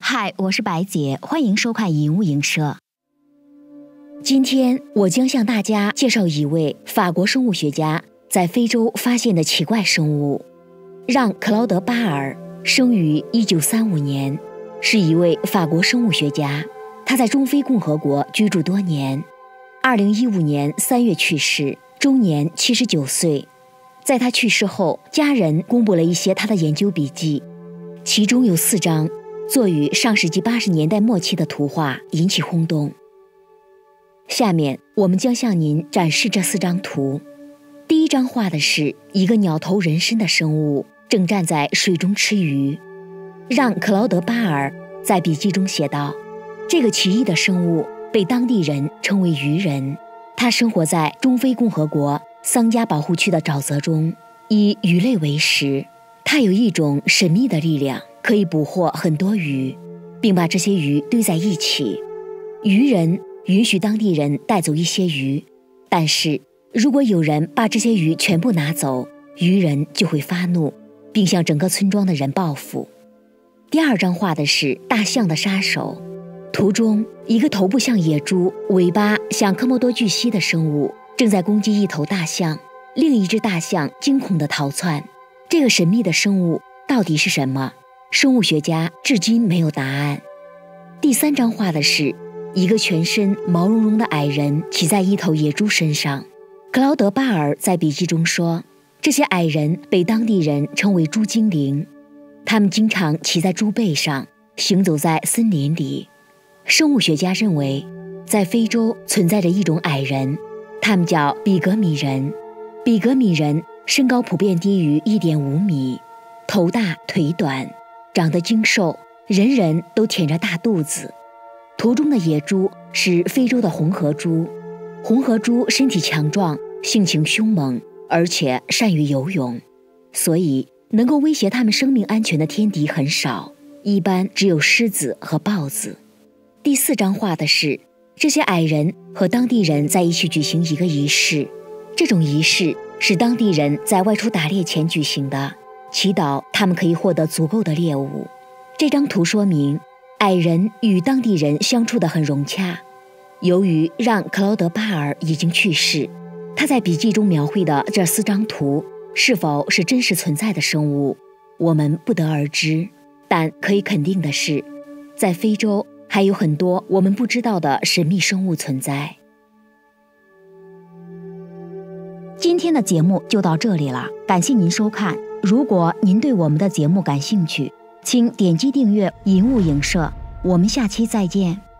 嗨，我是白姐，欢迎收看影物影社。今天我将向大家介绍一位法国生物学家在非洲发现的奇怪生物。让·克劳德·巴尔生于1935年，是一位法国生物学家。他在中非共和国居住多年，2015年3月去世，终年79岁。在他去世后，家人公布了一些他的研究笔记，其中有4张作于上世纪80年代末期的图画引起轰动。下面我们将向您展示这4张图。第一张画的是一个鸟头人身的生物，正站在水中吃鱼。让·克劳德·巴尔在笔记中写道，这个奇异的生物被当地人称为鱼人，它生活在中非共和国桑加保护区的沼泽中，以鱼类为食。它有一种神秘的力量，可以捕获很多鱼，并把这些鱼堆在一起。鱼人允许当地人带走一些鱼，但是如果有人把这些鱼全部拿走，鱼人就会发怒，并向整个村庄的人报复。第二张画的是大象的杀手。图中，一个头部像野猪、尾巴像科莫多巨蜥的生物正在攻击一头大象，另一只大象惊恐地逃窜。这个神秘的生物到底是什么？生物学家至今没有答案。第3张画的是一个全身毛茸茸的矮人骑在一头野猪身上。克劳德·巴尔在笔记中说，这些矮人被当地人称为猪精灵，他们经常骑在猪背上，行走在森林里。生物学家认为，在非洲存在着一种矮人，他们叫比格米人。比格米人身高普遍低于1.5米，头大腿短，长得精瘦，人人都腆着大肚子。图中的野猪是非洲的红河猪。红河猪身体强壮，性情凶猛，而且善于游泳，所以能够威胁它们生命安全的天敌很少，一般只有狮子和豹子。第4张画的是这些矮人和当地人在一起举行一个仪式，这种仪式是当地人在外出打猎前举行的，祈祷他们可以获得足够的猎物。这张图说明矮人与当地人相处得很融洽。由于让·克劳德·巴尔已经去世，他在笔记中描绘的这4张图是否是真实存在的生物，我们不得而知。但可以肯定的是，在非洲还有很多我们不知道的神秘生物存在。今天的节目就到这里了，感谢您收看。如果您对我们的节目感兴趣，请点击订阅影物影社，我们下期再见。